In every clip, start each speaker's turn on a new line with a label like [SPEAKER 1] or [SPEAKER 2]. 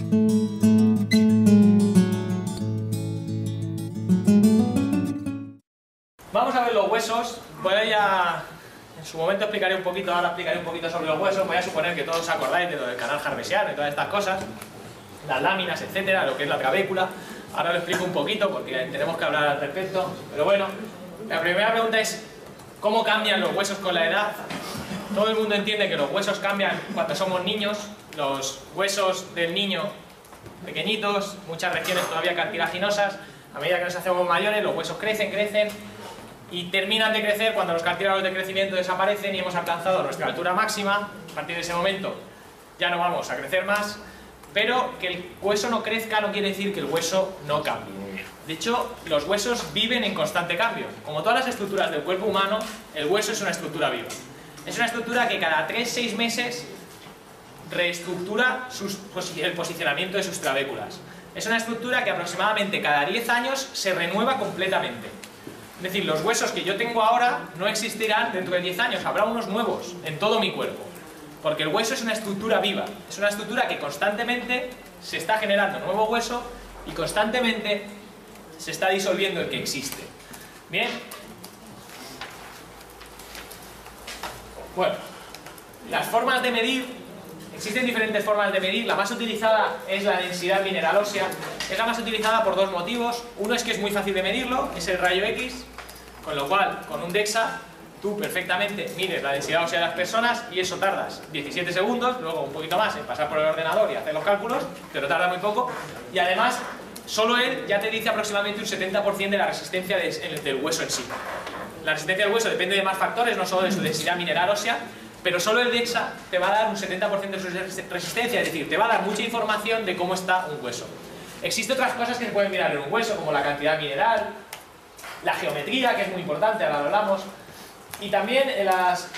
[SPEAKER 1] Vamos a ver los huesos. Pues ya en su momento explicaré un poquito, ahora explicaré un poquito sobre los huesos. Voy a suponer que todos os acordáis de lo del canal Harvesiano y todas estas cosas, las láminas, etcétera, lo que es la trabécula. Ahora lo explico un poquito porque tenemos que hablar al respecto. Pero bueno, la primera pregunta es: ¿cómo cambian los huesos con la edad? Todo el mundo entiende que los huesos cambian cuando somos niños. Los huesos del niño pequeñitos, muchas regiones todavía cartilaginosas. A medida que nos hacemos mayores, los huesos crecen y terminan de crecer cuando los cartílagos de crecimiento desaparecen y hemos alcanzado nuestra altura máxima. A partir de ese momento ya no vamos a crecer más, pero que el hueso no crezca no quiere decir que el hueso no cambie. De hecho, los huesos viven en constante cambio. Como todas las estructuras del cuerpo humano, el hueso es una estructura viva. Es una estructura que cada 3-6 meses reestructura el posicionamiento de sus trabéculas. Es una estructura que aproximadamente cada 10 años se renueva completamente. Es decir, los huesos que yo tengo ahora no existirán dentro de 10 años, habrá unos nuevos en todo mi cuerpo. Porque el hueso es una estructura viva, es una estructura que constantemente se está generando nuevo hueso y constantemente se está disolviendo el que existe. Bien. Bueno, las formas de medir. Existen diferentes formas de medir. La más utilizada es la densidad mineral ósea. Es la más utilizada por dos motivos. Uno es que es muy fácil de medirlo, es el rayo X, con lo cual con un DEXA tú perfectamente mides la densidad ósea de las personas y eso tardas 17 segundos, luego un poquito más en pasar por el ordenador y hacer los cálculos, pero tarda muy poco. Y además, solo él ya te dice aproximadamente un 70% de la resistencia del hueso en sí. La resistencia del hueso depende de más factores, no solo de su densidad mineral ósea, pero solo el DEXA te va a dar un 70% de su resistencia, es decir, te va a dar mucha información de cómo está un hueso. Existen otras cosas que se pueden mirar en un hueso, como la cantidad mineral, la geometría, que es muy importante, ahora lo hablamos, y también en las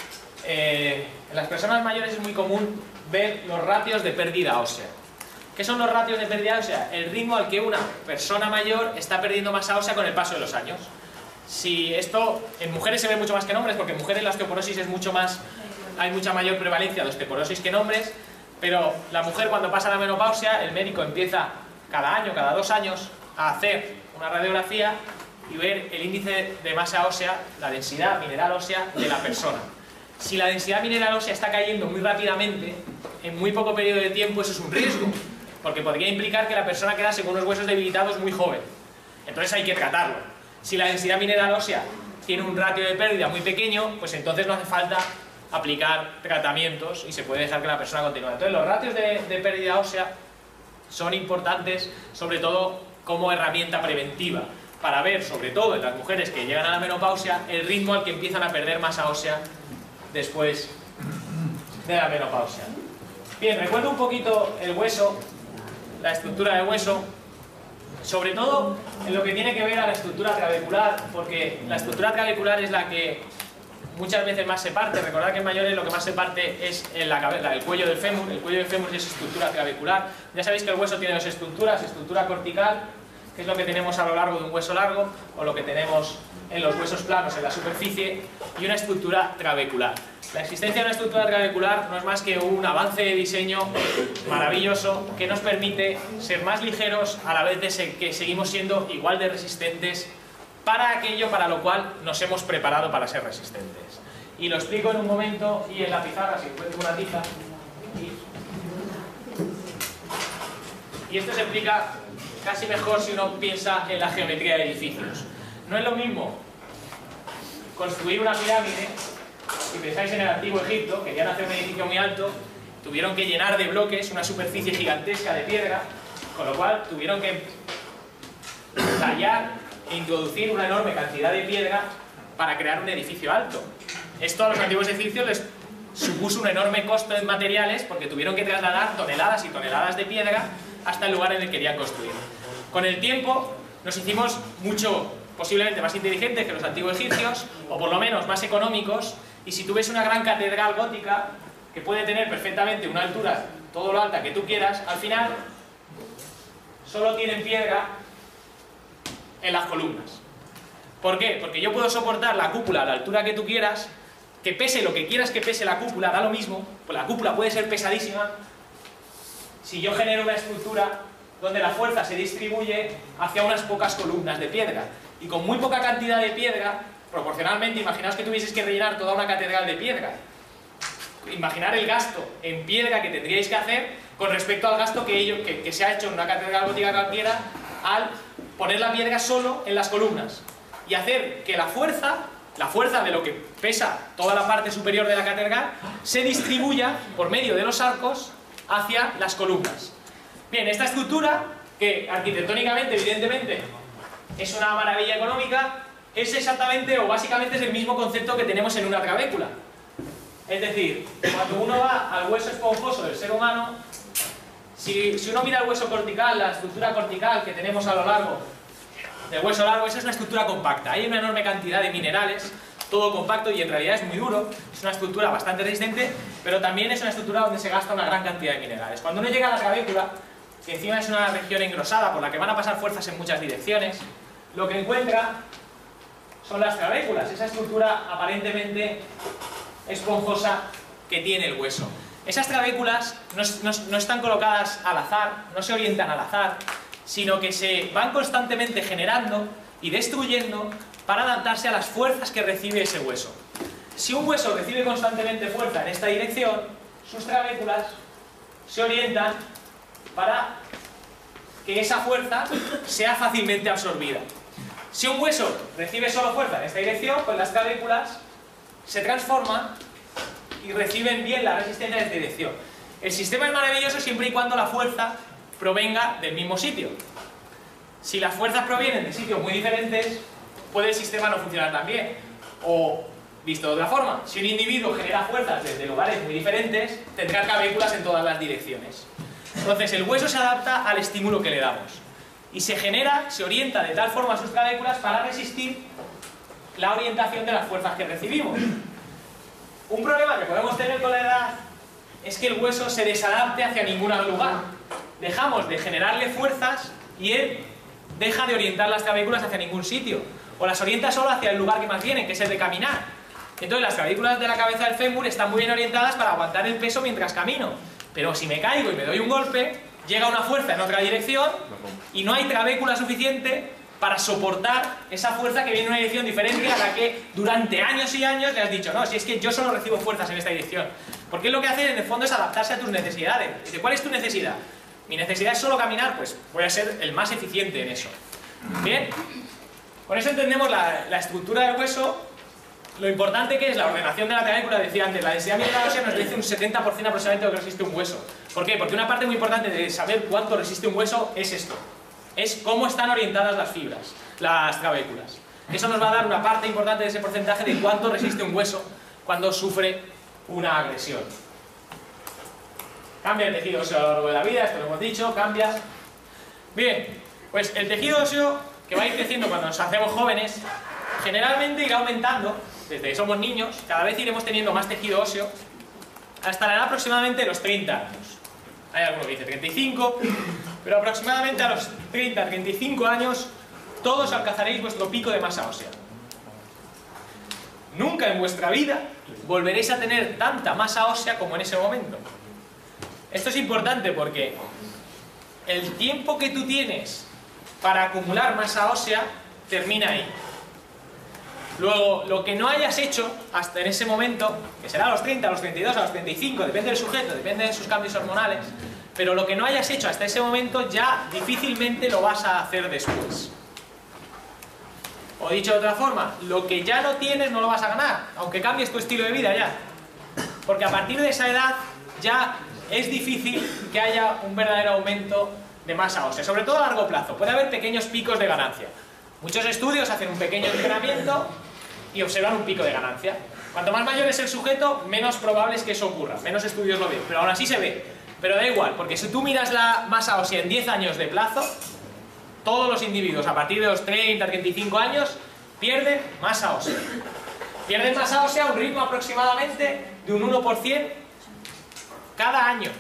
[SPEAKER 1] personas mayores es muy común ver los ratios de pérdida ósea. ¿Qué son los ratios de pérdida ósea? El ritmo al que una persona mayor está perdiendo masa ósea con el paso de los años. Si esto en mujeres se ve mucho más que en hombres, porque en mujeres la osteoporosis es mucho más... Hay mucha mayor prevalencia de osteoporosis que en hombres, pero la mujer cuando pasa la menopausia, el médico empieza cada año, cada 2 años, a hacer una radiografía y ver el índice de masa ósea, la densidad mineral ósea de la persona. Si la densidad mineral ósea está cayendo muy rápidamente, en muy poco periodo de tiempo, eso es un riesgo, porque podría implicar que la persona quedase con unos huesos debilitados muy joven. Entonces hay que tratarlo. Si la densidad mineral ósea tiene un ratio de pérdida muy pequeño, pues entonces no hace falta aplicar tratamientos y se puede dejar que la persona continúe. Entonces los ratios de pérdida ósea son importantes, sobre todo como herramienta preventiva, para ver, sobre todo en las mujeres que llegan a la menopausia, el ritmo al que empiezan a perder masa ósea después de la menopausia. Bien, recuerdo un poquito el hueso, la estructura del hueso, sobre todo en lo que tiene que ver a la estructura trabecular, porque la estructura trabecular es la que muchas veces más se parte. Recordad que en mayores lo que más se parte es en la cabeza, el cuello del fémur. El cuello del fémur es estructura trabecular. Ya sabéis que el hueso tiene dos estructuras: estructura cortical, que es lo que tenemos a lo largo de un hueso largo, o lo que tenemos en los huesos planos en la superficie, y una estructura trabecular. La existencia de una estructura trabecular no es más que un avance de diseño maravilloso que nos permite ser más ligeros a la vez de que seguimos siendo igual de resistentes para aquello para lo cual nos hemos preparado para ser resistentes. Y lo explico en un momento, y en la pizarra, si encuentro una tiza. Y esto se explica casi mejor si uno piensa en la geometría de edificios. No es lo mismo construir una pirámide. Si pensáis en el antiguo Egipto, querían hacer un edificio muy alto, tuvieron que llenar de bloques una superficie gigantesca de piedra, con lo cual tuvieron que tallar e introducir una enorme cantidad de piedra para crear un edificio alto. Esto a los antiguos egipcios les supuso un enorme costo en materiales, porque tuvieron que trasladar toneladas y toneladas de piedra hasta el lugar en el que querían construir. Con el tiempo nos hicimos posiblemente más inteligentes que los antiguos egipcios, o por lo menos más económicos, y si tú ves una gran catedral gótica que puede tener perfectamente una altura todo lo alta que tú quieras, al final solo tienen piedra en las columnas. ¿Por qué? Porque yo puedo soportar la cúpula a la altura que tú quieras, que pese lo que quieras que pese la cúpula, da lo mismo, pues la cúpula puede ser pesadísima. si yo genero una estructura donde la fuerza se distribuye hacia unas pocas columnas de piedra. Y con muy poca cantidad de piedra, proporcionalmente, imaginaos que tuvieseis que rellenar toda una catedral de piedra. Imaginar el gasto en piedra que tendríais que hacer con respecto al gasto que se ha hecho en una catedral gótica cualquiera al poner la piedra solo en las columnas y hacer que la fuerza de lo que pesa toda la parte superior de la catedral se distribuya por medio de los arcos hacia las columnas. Bien, esta estructura, que arquitectónicamente, evidentemente, es una maravilla económica, es exactamente o básicamente es el mismo concepto que tenemos en una trabécula. Es decir, cuando uno va al hueso esponjoso del ser humano, si uno mira el hueso cortical, la estructura cortical que tenemos a lo largo del hueso largo, esa es una estructura compacta. Hay una enorme cantidad de minerales, todo compacto y en realidad es muy duro, es una estructura bastante resistente, pero también es una estructura donde se gasta una gran cantidad de minerales. Cuando uno llega a la trabécula, que encima es una región engrosada por la que van a pasar fuerzas en muchas direcciones, lo que encuentra son las trabéculas, esa estructura aparentemente esponjosa que tiene el hueso. Esas trabéculas no están colocadas al azar, no se orientan al azar, sino que se van constantemente generando y destruyendo para adaptarse a las fuerzas que recibe ese hueso. Si un hueso recibe constantemente fuerza en esta dirección, sus trabéculas se orientan para que esa fuerza sea fácilmente absorbida. Si un hueso recibe solo fuerza en esta dirección, pues las trabéculas se transforman y reciben bien la resistencia en esta dirección. El sistema es maravilloso siempre y cuando la fuerza provenga del mismo sitio. Si las fuerzas provienen de sitios muy diferentes, puede el sistema no funcionar tan bien. O, visto de otra forma, si un individuo genera fuerzas desde lugares muy diferentes, tendrá trabéculas en todas las direcciones. Entonces el hueso se adapta al estímulo que le damos. Y se orienta de tal forma sus trabéculas para resistir la orientación de las fuerzas que recibimos. Un problema que podemos tener con la edad es que el hueso se desadapte hacia ningún lugar. Dejamos de generarle fuerzas y él deja de orientar las trabéculas hacia ningún sitio. O las orienta solo hacia el lugar que más viene, que es el de caminar. Entonces las trabéculas de la cabeza del fémur están muy bien orientadas para aguantar el peso mientras camino. Pero si me caigo y me doy un golpe, llega una fuerza en otra dirección y no hay trabécula suficiente para soportar esa fuerza que viene en una dirección diferente a la que durante años y años le has dicho, no, si es que yo solo recibo fuerzas en esta dirección. Porque lo que hace en el fondo es adaptarse a tus necesidades. Dice, ¿cuál es tu necesidad? Mi necesidad es solo caminar, pues voy a ser el más eficiente en eso. Bien, con eso entendemos la estructura del hueso. Lo importante que es la ordenación de la trabécula, decía antes, la densidad mineral ósea nos dice un 70% aproximadamente de lo que resiste un hueso. ¿Por qué? Porque una parte muy importante de saber cuánto resiste un hueso es esto. Es cómo están orientadas las fibras, las trabéculas. Eso nos va a dar una parte importante de ese porcentaje de cuánto resiste un hueso cuando sufre una agresión. Cambia el tejido óseo a lo largo de la vida, esto lo hemos dicho, cambia. Bien, pues el tejido óseo que va a ir creciendo cuando nos hacemos jóvenes, generalmente irá aumentando, desde que somos niños, cada vez iremos teniendo más tejido óseo, hasta la edad aproximadamente de los 30 años. Hay alguno que dice 35, pero aproximadamente a los 30-35 años todos alcanzaréis vuestro pico de masa ósea. Nunca en vuestra vida volveréis a tener tanta masa ósea como en ese momento. Esto es importante porque el tiempo que tú tienes para acumular masa ósea termina ahí. Luego, lo que no hayas hecho hasta en ese momento, que será a los 30, a los 32, a los 35, depende del sujeto, depende de sus cambios hormonales, pero lo que no hayas hecho hasta ese momento ya difícilmente lo vas a hacer después. O dicho de otra forma, lo que ya no tienes no lo vas a ganar, aunque cambies tu estilo de vida ya. Porque a partir de esa edad ya es difícil que haya un verdadero aumento de masa ósea, sobre todo a largo plazo. Puede haber pequeños picos de ganancia. Muchos estudios hacen un pequeño entrenamiento y observan un pico de ganancia. Cuanto más mayor es el sujeto, menos probable es que eso ocurra, menos estudios lo ven, pero aún así se ve. Pero da igual, porque si tú miras la masa ósea en 10 años de plazo, todos los individuos a partir de los 30-35 años pierden masa ósea. Pierden masa ósea a un ritmo aproximadamente de un 1% cada año.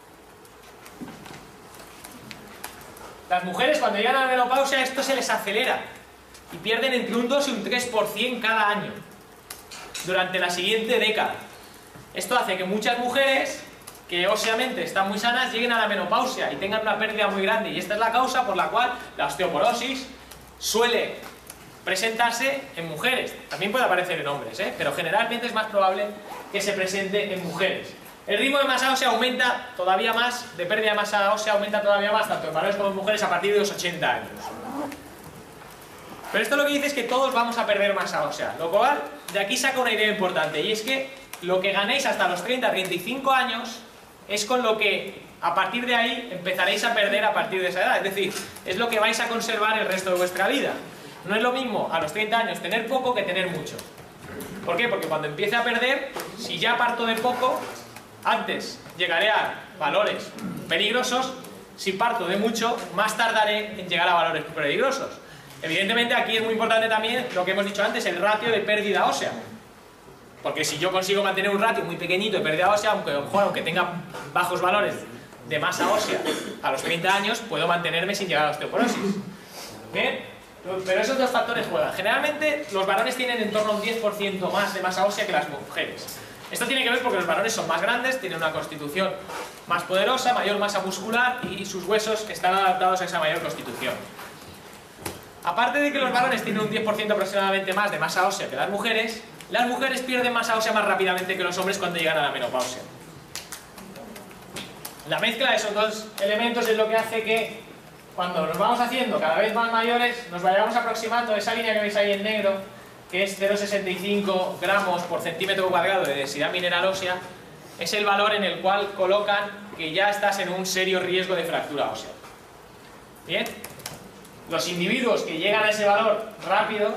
[SPEAKER 1] Las mujeres cuando llegan a la menopausia esto se les acelera y pierden entre un 2 y un 3% cada año durante la siguiente década. Esto hace que muchas mujeres que óseamente están muy sanas lleguen a la menopausia y tengan una pérdida muy grande. Y esta es la causa por la cual la osteoporosis suele presentarse en mujeres. También puede aparecer en hombres, pero generalmente es más probable que se presente en mujeres. El ritmo de masa ósea aumenta todavía más, de pérdida de masa ósea aumenta todavía más, tanto en varones como en mujeres, a partir de los 80 años. Pero esto lo que dice es que todos vamos a perder masa ósea, lo cual de aquí saca una idea importante, y es que lo que ganéis hasta los 30-35 años es con lo que a partir de ahí empezaréis a perder a partir de esa edad. Es decir, es lo que vais a conservar el resto de vuestra vida. No es lo mismo a los 30 años tener poco que tener mucho. ¿Por qué? Porque cuando empiece a perder, si ya parto de poco, antes llegaré a valores peligrosos. Si parto de mucho, más tardaré en llegar a valores peligrosos. Evidentemente aquí es muy importante también lo que hemos dicho antes, el ratio de pérdida ósea. Porque si yo consigo mantener un ratio muy pequeñito de pérdida ósea, aunque tenga bajos valores de masa ósea a los 30 años, puedo mantenerme sin llegar a la osteoporosis. ¿Bien? Pero esos dos factores juegan. Generalmente los varones tienen en torno a un 10% más de masa ósea que las mujeres. Esto tiene que ver porque los varones son más grandes, tienen una constitución más poderosa, mayor masa muscular y sus huesos están adaptados a esa mayor constitución. Aparte de que los varones tienen un 10% aproximadamente más de masa ósea que las mujeres pierden masa ósea más rápidamente que los hombres cuando llegan a la menopausia. La mezcla de esos dos elementos es lo que hace que cuando nos vamos haciendo cada vez más mayores nos vayamos aproximando a esa línea que veis ahí en negro, que es 0,65 gramos por centímetro cuadrado de densidad mineral ósea, es el valor en el cual colocan que ya estás en un serio riesgo de fractura ósea. ¿Bien? Los individuos que llegan a ese valor rápido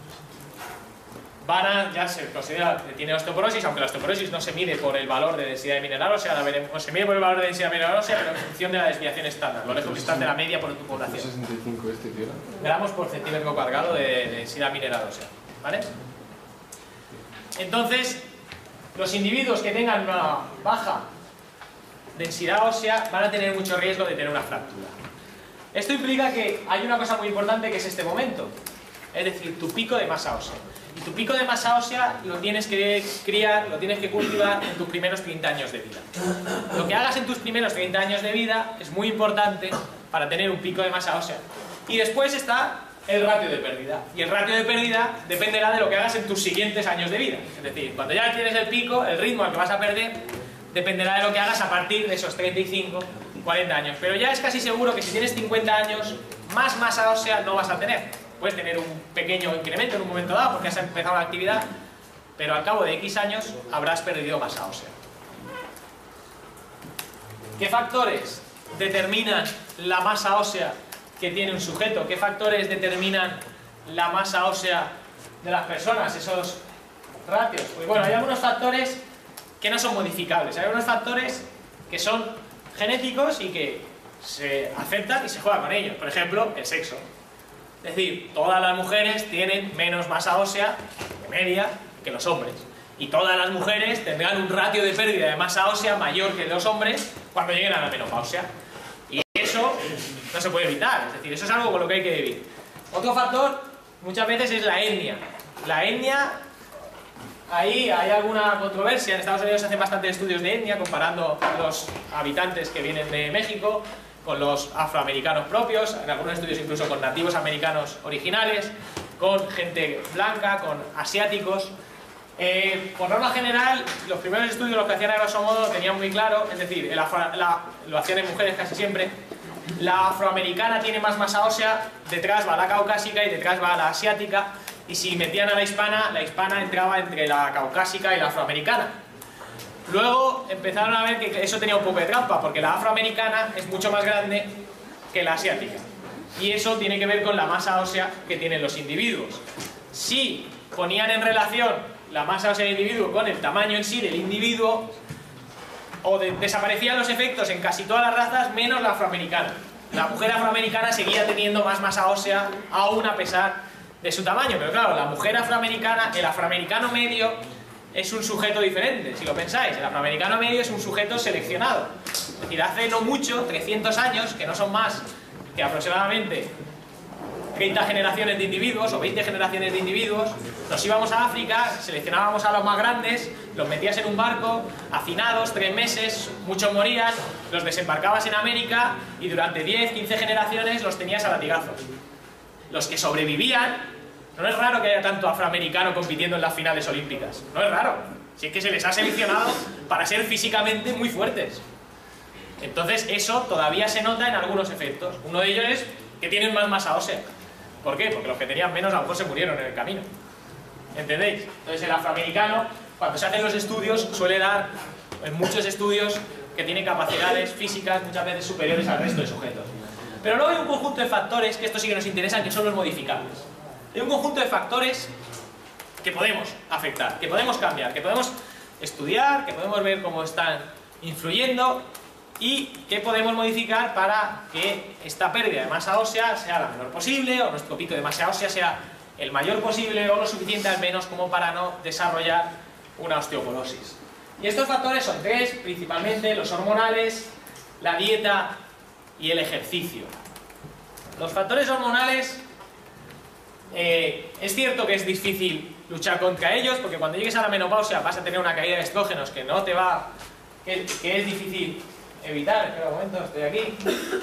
[SPEAKER 1] ya se considera que tiene osteoporosis, aunque la osteoporosis no se mide por el valor de densidad de mineral ósea, se mide por el valor de densidad de mineral ósea, pero en función de la desviación estándar, lo lejos que estás de la media por tu población.
[SPEAKER 2] 65
[SPEAKER 1] gramos por centímetro cuadrado de densidad mineral ósea, ¿vale? Entonces, los individuos que tengan una baja densidad ósea van a tener mucho riesgo de tener una fractura. Esto implica que hay una cosa muy importante que es este momento, es decir, tu pico de masa ósea. Y tu pico de masa ósea lo tienes que criar, lo tienes que cultivar en tus primeros 30 años de vida. Lo que hagas en tus primeros 30 años de vida es muy importante para tener un pico de masa ósea. Y después está el ratio de pérdida. Y el ratio de pérdida dependerá de lo que hagas en tus siguientes años de vida. Es decir, cuando ya tienes el pico, el ritmo al que vas a perder dependerá de lo que hagas a partir de esos 35, 40 años. Pero ya es casi seguro que si tienes 50 años, más masa ósea no vas a tener. Puedes tener un pequeño incremento en un momento dado porque has empezado la actividad, pero al cabo de X años habrás perdido masa ósea. ¿Qué factores determinan la masa ósea que tiene un sujeto? ¿Qué factores determinan la masa ósea de las personas, esos ratios? Pues bueno, hay algunos factores que no son modificables, hay algunos factores que son genéticos y que se aceptan y se juega con ellos. Por ejemplo, el sexo. Es decir, todas las mujeres tienen menos masa ósea de media que los hombres. Y todas las mujeres tendrán un ratio de pérdida de masa ósea mayor que los hombres cuando lleguen a la menopausia. Y eso no se puede evitar, es decir, eso es algo con lo que hay que vivir. Otro factor muchas veces es la etnia. La etnia, ahí hay alguna controversia. En Estados Unidos se hacen bastantes estudios de etnia comparando los habitantes que vienen de México con los afroamericanos propios, en algunos estudios incluso con nativos americanos originales, con gente blanca, con asiáticos. Por norma general, los primeros estudios lo que hacían a grosso modo tenían muy claro, es decir, lo hacían en mujeres casi siempre. La afroamericana tiene más masa ósea, detrás va la caucásica y detrás va la asiática, y si metían a la hispana entraba entre la caucásica y la afroamericana. Luego empezaron a ver que eso tenía un poco de trampa, porque la afroamericana es mucho más grande que la asiática. Y eso tiene que ver con la masa ósea que tienen los individuos. Si ponían en relación la masa ósea del individuo con el tamaño en sí del individuo, desaparecían los efectos en casi todas las razas, menos la afroamericana. La mujer afroamericana seguía teniendo más masa ósea, aún a pesar de su tamaño. Pero claro, la mujer afroamericana, el afroamericano medio, es un sujeto diferente, si lo pensáis. El afroamericano medio es un sujeto seleccionado. Es decir, hace no mucho, 300 años, que no son más que aproximadamente 30 generaciones de individuos o 20 generaciones de individuos, Nos íbamos a África, seleccionábamos a los más grandes, los metías en un barco, hacinados, 3 meses, muchos morían, los desembarcabas en América y durante 10, 15 generaciones los tenías a latigazos. Los que sobrevivían, no es raro que haya tanto afroamericano compitiendo en las finales olímpicas, no es raro, si es que se les ha seleccionado para ser físicamente muy fuertes. Entonces eso todavía se nota en algunos efectos. Uno de ellos es que tienen más masa ósea. ¿Por qué? Porque los que tenían menos a lo mejor se murieron en el camino. ¿Entendéis? Entonces el afroamericano, cuando se hacen los estudios, suele dar, en muchos estudios, que tiene capacidades físicas muchas veces superiores al resto de sujetos. Pero luego hay un conjunto de factores, que estos sí que nos interesan, que son los modificables. Hay un conjunto de factores que podemos afectar, que podemos cambiar, que podemos estudiar, que podemos ver cómo están influyendo y que podemos modificar para que esta pérdida de masa ósea sea la menor posible, o nuestro pico de masa ósea sea el mayor posible, o lo suficiente al menos como para no desarrollar una osteoporosis. Y estos factores son 3, principalmente los hormonales, la dieta y el ejercicio. Los factores hormonales, es cierto que es difícil luchar contra ellos, porque cuando llegues a la menopausia vas a tener una caída de estrógenos que no te va, que es difícil evitar. Espera un momento, estoy aquí.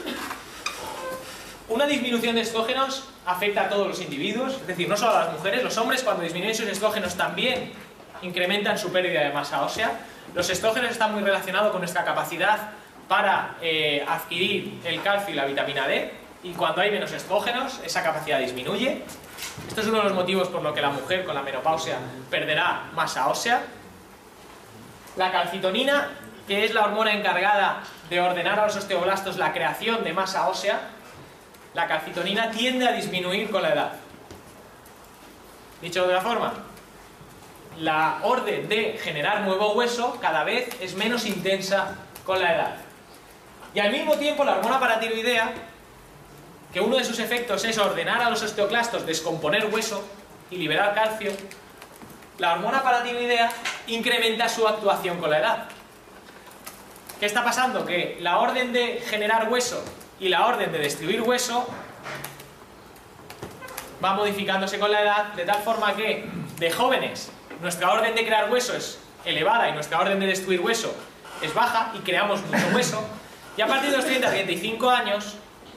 [SPEAKER 1] Una disminución de estrógenos afecta a todos los individuos, es decir, no solo a las mujeres. Los hombres, cuando disminuyen sus estrógenos, también incrementan su pérdida de masa ósea. Los estrógenos están muy relacionados con nuestra capacidad para adquirir el calcio y la vitamina D, y cuando hay menos estrógenos, esa capacidad disminuye. Esto es uno de los motivos por los que la mujer con la menopausia perderá masa ósea. La calcitonina, que es la hormona encargada de ordenar a los osteoblastos la creación de masa ósea, la calcitonina tiende a disminuir con la edad. Dicho de otra forma, la orden de generar nuevo hueso cada vez es menos intensa con la edad. Y al mismo tiempo la hormona paratiroidea, que uno de sus efectos es ordenar a los osteoclastos descomponer hueso y liberar calcio, la hormona paratiroidea incrementa su actuación con la edad. ¿Qué está pasando? Que la orden de generar hueso y la orden de destruir hueso va modificándose con la edad, de tal forma que de jóvenes nuestra orden de crear hueso es elevada y nuestra orden de destruir hueso es baja y creamos mucho hueso, y a partir de los 30-35 años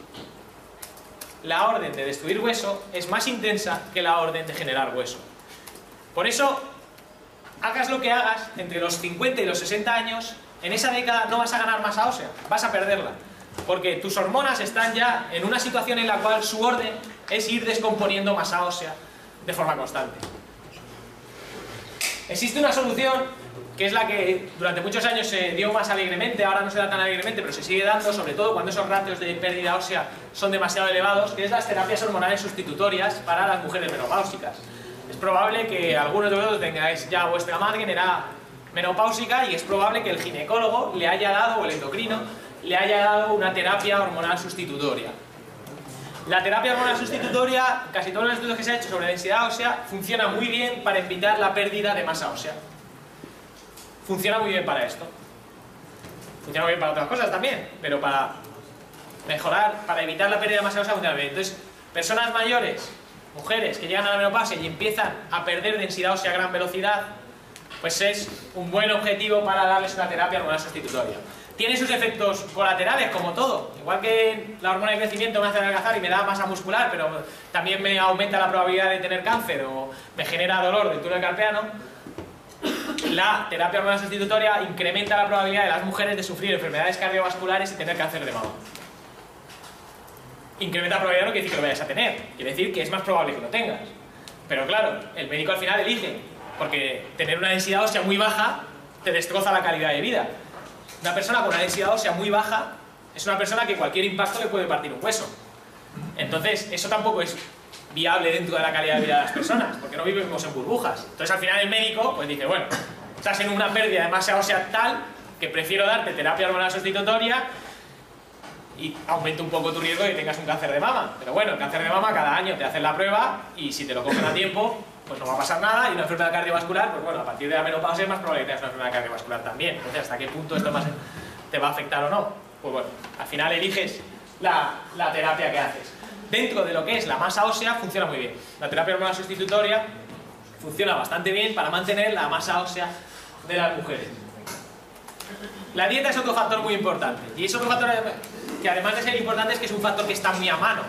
[SPEAKER 1] la orden de destruir hueso es más intensa que la orden de generar hueso. Por eso, hagas lo que hagas, entre los 50 y los 60 años, en esa década no vas a ganar masa ósea, vas a perderla. Porque tus hormonas están ya en una situación en la cual su orden es ir descomponiendo masa ósea de forma constante. Existe una solución, que es la que durante muchos años se dio más alegremente, ahora no se da tan alegremente, pero se sigue dando, sobre todo cuando esos ratios de pérdida ósea son demasiado elevados, que es las terapias hormonales sustitutorias para las mujeres menopáusicas. Es probable que algunos de vosotros tengáis ya vuestra madre en edad menopáusica, y es probable que el ginecólogo le haya dado, o el endocrino, le haya dado una terapia hormonal sustitutoria. La terapia hormonal sustitutoria, casi todos los estudios que se han hecho sobre densidad ósea, funciona muy bien para evitar la pérdida de masa ósea. Funciona muy bien para esto. Funciona muy bien para otras cosas también, pero para mejorar, para evitar la pérdida de masa ósea funciona bien. Entonces, personas mayores, mujeres que llegan a la menopausia y empiezan a perder densidad ósea a gran velocidad, pues es un buen objetivo para darles una terapia hormonal sustitutoria. Tiene sus efectos colaterales, como todo. Igual que la hormona de crecimiento me hace adelgazar y me da masa muscular, pero también me aumenta la probabilidad de tener cáncer o me genera dolor del túnel carpiano, la terapia hormonal sustitutoria incrementa la probabilidad de las mujeres de sufrir enfermedades cardiovasculares y tener cáncer de mama. Incrementa la probabilidad no quiere decir que lo vayas a tener, quiere decir que es más probable que lo tengas. Pero claro, el médico al final elige, porque tener una densidad ósea muy baja te destroza la calidad de vida. Una persona con una densidad ósea muy baja es una persona que cualquier impacto le puede partir un hueso. Entonces, eso tampoco es viable dentro de la calidad de vida de las personas, porque no vivimos en burbujas. Entonces, al final el médico pues dice, bueno, estás en una pérdida de masa ósea tal que prefiero darte terapia hormonal sustitutoria y aumento un poco tu riesgo de que tengas un cáncer de mama. Pero bueno, el cáncer de mama cada año te hacen la prueba y si te lo cogen a tiempo, pues no va a pasar nada, y una enfermedad cardiovascular, pues bueno, a partir de la menopausia es más probable que tengas una enfermedad cardiovascular también. Entonces, ¿hasta qué punto esto más te va a afectar o no? Pues bueno, al final eliges la terapia que haces. Dentro de lo que es la masa ósea funciona muy bien. La terapia hormonal sustitutoria funciona bastante bien para mantener la masa ósea de las mujeres. La dieta es otro factor muy importante, y es otro factor que además de ser importante es que es un factor que está muy a mano.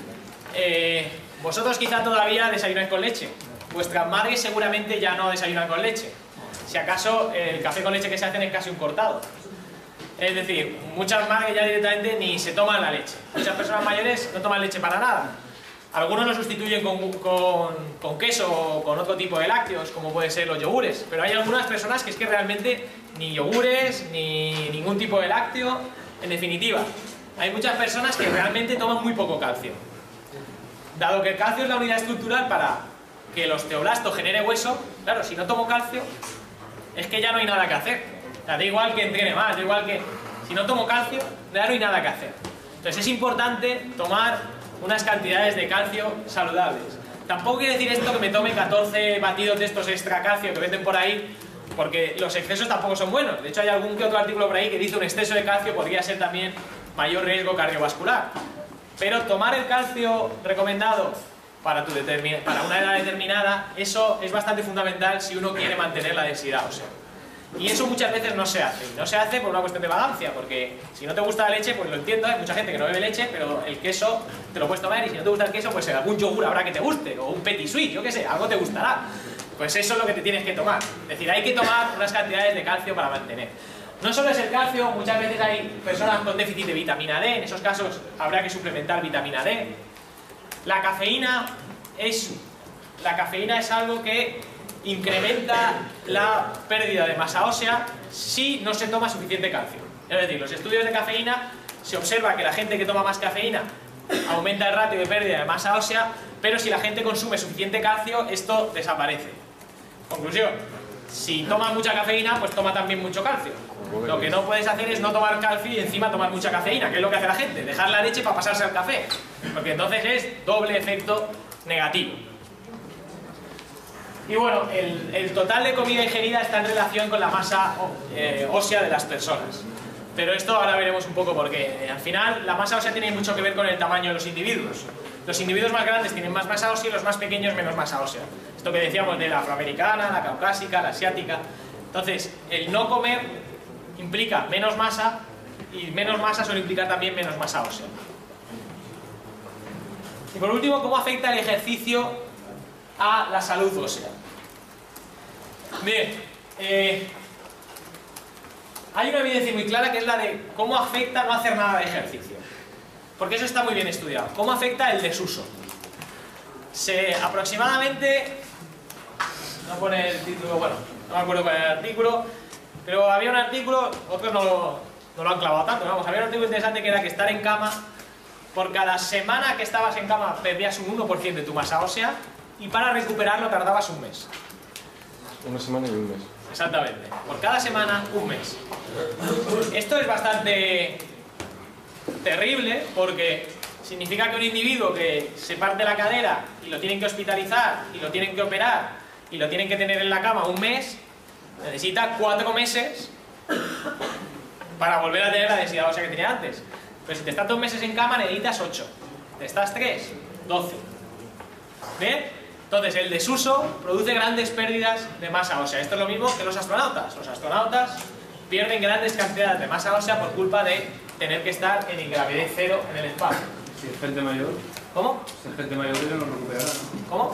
[SPEAKER 1] Vosotros quizá todavía desayunáis con leche, vuestras madres seguramente ya no desayunan con leche, si acaso el café con leche que se hacen es casi un cortado. Es decir, muchas madres ya directamente ni se toman la leche, muchas personas mayores no toman leche para nada. Algunos lo sustituyen con queso o con otro tipo de lácteos, como pueden ser los yogures, pero hay algunas personas que es que realmente ni yogures, ni ningún tipo de lácteo. En definitiva, hay muchas personas que realmente toman muy poco calcio. Dado que el calcio es la unidad estructural para que el osteoblasto genere hueso, claro, si no tomo calcio, es que ya no hay nada que hacer. O sea, da igual que entrene más, da igual que... Si no tomo calcio, ya no hay nada que hacer. Entonces es importante tomar unas cantidades de calcio saludables. Tampoco quiere decir esto que me tome 14 batidos de estos extra calcio que venden por ahí, porque los excesos tampoco son buenos. De hecho hay algún que otro artículo por ahí que dice un exceso de calcio podría ser también mayor riesgo cardiovascular. Pero tomar el calcio recomendado para una edad determinada, eso es bastante fundamental si uno quiere mantener la densidad ósea. Y eso muchas veces no se hace. No se hace por una cuestión de vagancia, porque si no te gusta la leche, pues lo entiendo, hay mucha gente que no bebe leche, pero el queso te lo puedes tomar, y si no te gusta el queso, pues algún yogur habrá que te guste, o un petit suisse, yo qué sé, algo te gustará. Pues eso es lo que te tienes que tomar. Es decir, hay que tomar unas cantidades de calcio para mantener. No solo es el calcio, muchas veces hay personas con déficit de vitamina D, en esos casos habrá que suplementar vitamina D. La cafeína es algo que incrementa la pérdida de masa ósea si no se toma suficiente calcio. Es decir, los estudios de cafeína se observa que la gente que toma más cafeína aumenta el ratio de pérdida de masa ósea, pero si la gente consume suficiente calcio, esto desaparece. Conclusión, si tomas mucha cafeína, pues toma también mucho calcio. Lo que no puedes hacer es no tomar calcio y encima tomar mucha cafeína, que es lo que hace la gente, dejar la leche para pasarse al café, porque entonces es doble efecto negativo. Y bueno, el total de comida ingerida está en relación con la masa ósea de las personas. Pero esto ahora veremos un poco porque al final la masa ósea tiene mucho que ver con el tamaño de los individuos. Los individuos más grandes tienen más masa ósea y los más pequeños menos masa ósea. Esto que decíamos de la afroamericana, la caucásica, la asiática. Entonces, el no comer implica menos masa, y menos masa suele implicar también menos masa ósea. Y por último, ¿cómo afecta el ejercicio a la salud ósea? Bien, hay una evidencia muy clara que es la de cómo afecta no hacer nada de ejercicio, porque eso está muy bien estudiado. ¿Cómo afecta el desuso? Aproximadamente, no pone el título, bueno, no me acuerdo cuál era el artículo, pero había un artícuno, otros no lo han clavado tanto, vamos, había un artículo interesante que era que estar en cama, por cada semana que estabas en cama perdías un 1% de tu masa ósea, y para recuperarlo tardabas un mes.
[SPEAKER 2] Una semana y un mes.
[SPEAKER 1] Exactamente. Por cada semana, un mes. Esto es bastante terrible porque significa que un individuo que se parte la cadera y lo tienen que hospitalizar y lo tienen que operar y lo tienen que tener en la cama un mes, necesita 4 meses para volver a tener la densidad ósea que tenía antes. Pero si te estás 2 meses en cama necesitas 8. Te estás 3, 12. ¿Bien? Entonces, el desuso produce grandes pérdidas de masa ósea. Esto es lo mismo que los astronautas. Los astronautas pierden grandes cantidades de masa ósea por culpa de tener que estar en ingravidez cero en el espacio.
[SPEAKER 3] Si es gente mayor.
[SPEAKER 1] ¿Cómo?
[SPEAKER 3] Si es gente mayor, ya no lo recuperará.
[SPEAKER 1] ¿Cómo?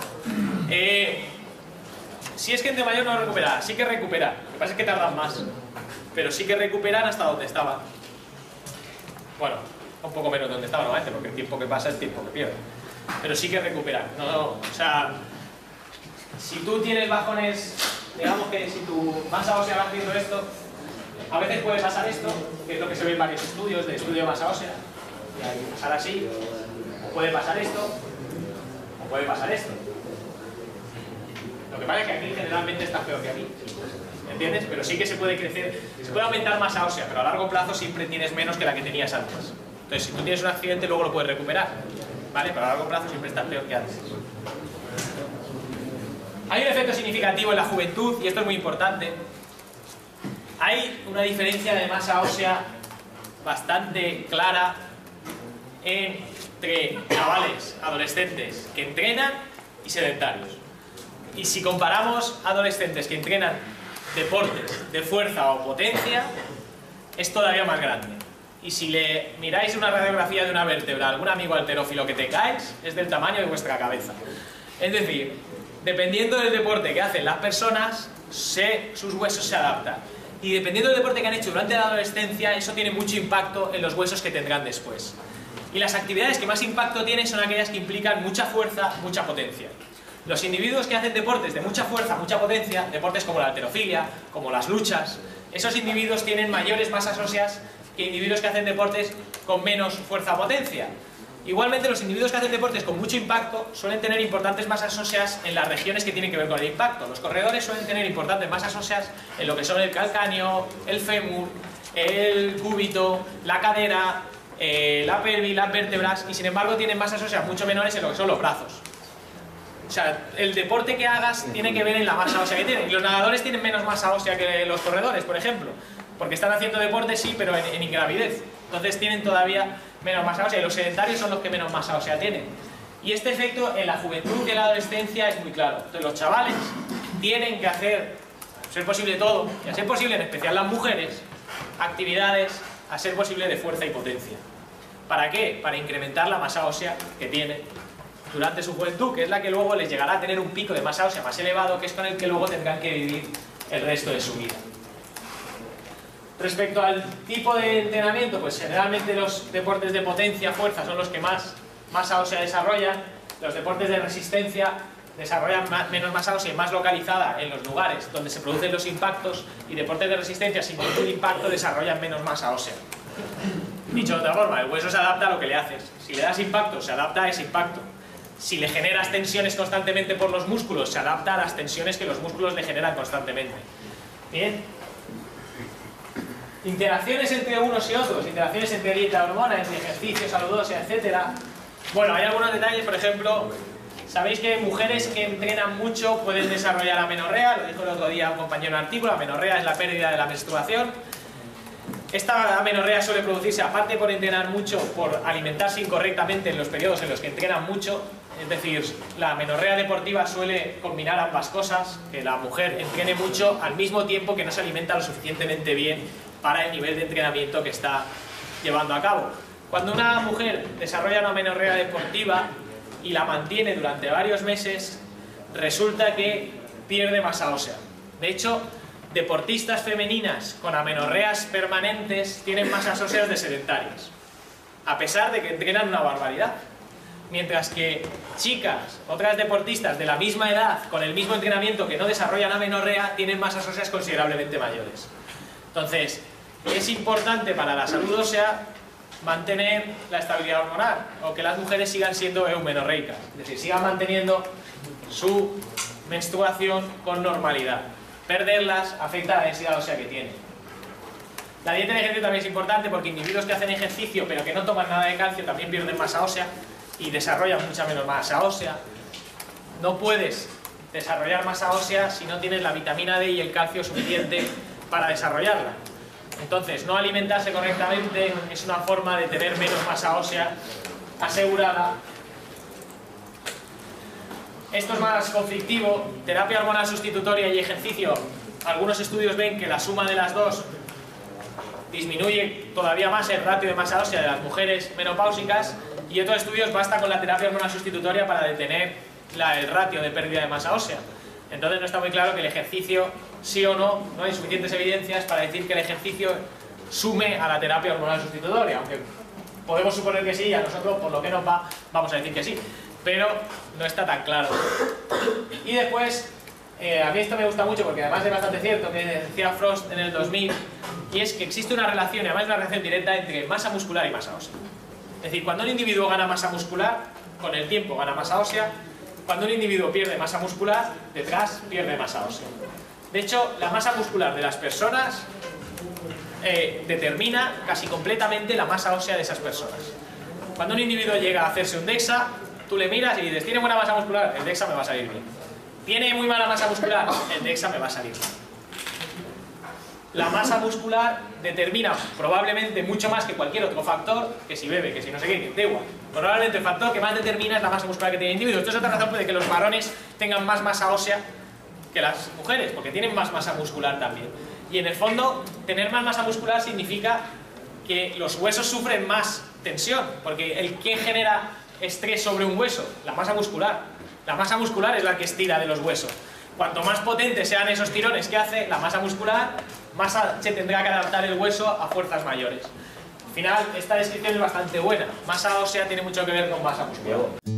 [SPEAKER 1] Si es gente mayor, no recuperará. Sí que recuperan. Lo que pasa es que tardan más. Pero sí que recuperan hasta donde estaban. Bueno, un poco menos de donde estaban normalmente, porque el tiempo que pasa es el tiempo que pierde. Pero sí que recuperan. O sea, si tú tienes bajones, digamos que si tu masa ósea va haciendo esto, a veces puede pasar esto, que es lo que se ve en varios estudios de estudio de masa ósea, y hay que pasar así, o puede pasar esto, o puede pasar esto. Lo que pasa es que aquí generalmente está peor que aquí, ¿entiendes? Pero sí que se puede crecer, se puede aumentar masa ósea, pero a largo plazo siempre tienes menos que la que tenías antes. Entonces, si tú tienes un accidente, luego lo puedes recuperar, ¿vale? Pero a largo plazo siempre estás peor que antes. Hay un efecto significativo en la juventud, y esto es muy importante. Hay una diferencia de masa ósea bastante clara entre chavales, adolescentes que entrenan y sedentarios. Y si comparamos adolescentes que entrenan deportes de fuerza o potencia, es todavía más grande. Y si le miráis una radiografía de una vértebra a algún amigo halterófilo que tengáis, es del tamaño de vuestra cabeza. Es decir, dependiendo del deporte que hacen las personas, sus huesos se adaptan. Y dependiendo del deporte que han hecho durante la adolescencia, eso tiene mucho impacto en los huesos que tendrán después. Y las actividades que más impacto tienen son aquellas que implican mucha fuerza, mucha potencia. Los individuos que hacen deportes de mucha fuerza, mucha potencia, deportes como la halterofilia, como las luchas, esos individuos tienen mayores masas óseas que individuos que hacen deportes con menos fuerza o potencia. Igualmente, los individuos que hacen deportes con mucho impacto suelen tener importantes masas óseas en las regiones que tienen que ver con el impacto. Los corredores suelen tener importantes masas óseas en lo que son el calcáneo, el fémur, el cúbito, la cadera, la pelvis, las vértebras, y sin embargo tienen masas óseas mucho menores en lo que son los brazos. O sea, el deporte que hagas tiene que ver en la masa ósea que tienen. Y los nadadores tienen menos masa ósea que los corredores, por ejemplo, porque están haciendo deporte, sí, pero en ingravidez. Entonces tienen todavía menos masa ósea, y los sedentarios son los que menos masa ósea tienen. Y este efecto en la juventud y en la adolescencia es muy claro. Entonces los chavales tienen que hacer, a ser posible todo, y a ser posible en especial las mujeres, actividades a ser posible de fuerza y potencia. ¿Para qué? Para incrementar la masa ósea que tienen durante su juventud, que es la que luego les llegará a tener un pico de masa ósea más elevado, que es con el que luego tendrán que vivir el resto de su vida. Respecto al tipo de entrenamiento, pues generalmente los deportes de potencia, fuerza, son los que más masa ósea desarrollan. Los deportes de resistencia desarrollan menos masa ósea y más localizada en los lugares donde se producen los impactos, y deportes de resistencia sin ningún impacto desarrollan menos masa ósea. Dicho de otra forma, el hueso se adapta a lo que le haces. Si le das impacto, se adapta a ese impacto. Si le generas tensiones constantemente por los músculos, se adapta a las tensiones que los músculos le generan constantemente. Bien. Interacciones entre unos y otros, interacciones entre dieta, hormonas, entre ejercicio, salud ósea, etc. Bueno, hay algunos detalles, por ejemplo, sabéis que mujeres que entrenan mucho pueden desarrollar amenorrea, lo dijo el otro día un compañero en un artículo. Amenorrea es la pérdida de la menstruación. Esta amenorrea suele producirse, aparte por entrenar mucho, por alimentarse incorrectamente en los periodos en los que entrenan mucho. Es decir, la amenorrea deportiva suele combinar ambas cosas, que la mujer entrene mucho al mismo tiempo que no se alimenta lo suficientemente bien para el nivel de entrenamiento que está llevando a cabo. Cuando una mujer desarrolla una amenorrea deportiva y la mantiene durante varios meses, resulta que pierde masa ósea. De hecho, deportistas femeninas con amenorreas permanentes tienen masas óseas de sedentarias, a pesar de que entrenan una barbaridad. Mientras que chicas, otras deportistas de la misma edad, con el mismo entrenamiento, que no desarrollan amenorrea, tienen masas óseas considerablemente mayores. Entonces, es importante para la salud ósea mantener la estabilidad hormonal, o que las mujeres sigan siendo eumenorreicas, es decir, sigan manteniendo su menstruación con normalidad. Perderlas afecta a la densidad ósea que tienen. La dieta de ejercicio también es importante, porque individuos que hacen ejercicio pero que no toman nada de calcio también pierden masa ósea y desarrollan mucha menos masa ósea. No puedes desarrollar masa ósea si no tienes la vitamina D y el calcio suficiente para desarrollarla. Entonces, no alimentarse correctamente es una forma de tener menos masa ósea asegurada. Esto es más conflictivo. Terapia hormonal sustitutoria y ejercicio. Algunos estudios ven que la suma de las dos disminuye todavía más el ratio de masa ósea de las mujeres menopáusicas, y otros estudios basta con la terapia hormonal sustitutoria para detener el ratio de pérdida de masa ósea. Entonces no está muy claro que el ejercicio, sí o no, no hay suficientes evidencias para decir que el ejercicio sume a la terapia hormonal sustitutoria, aunque podemos suponer que sí, y a nosotros, por lo que nos va, vamos a decir que sí, pero no está tan claro. Y después, a mí esto me gusta mucho porque además es bastante cierto, que decía Frost en el 2000, y es que existe una relación, y además una relación directa, entre masa muscular y masa ósea. Es decir, cuando un individuo gana masa muscular, con el tiempo gana masa ósea. Cuando un individuo pierde masa muscular, detrás pierde masa ósea. De hecho, la masa muscular de las personas determina casi completamente la masa ósea de esas personas. Cuando un individuo llega a hacerse un DEXA, tú le miras y dices, ¿tiene buena masa muscular? El DEXA me va a salir bien. ¿Tiene muy mala masa muscular? El DEXA me va a salir bien. la masa muscular determina probablemente mucho más que cualquier otro factor, que si bebe, que si no sé qué, que da igual. Probablemente el factor que más determina es la masa muscular que tiene el individuo. Esto es otra razón de que los varones tengan más masa ósea que las mujeres, porque tienen más masa muscular también. Y en el fondo, tener más masa muscular significa que los huesos sufren más tensión, porque ¿quién genera estrés sobre un hueso? La masa muscular. La masa muscular es la que estira de los huesos. Cuanto más potentes sean esos tirones que hace la masa muscular, más se tendrá que adaptar el hueso a fuerzas mayores. Al final, esta descripción es bastante buena. Masa ósea tiene mucho que ver con masa muscular.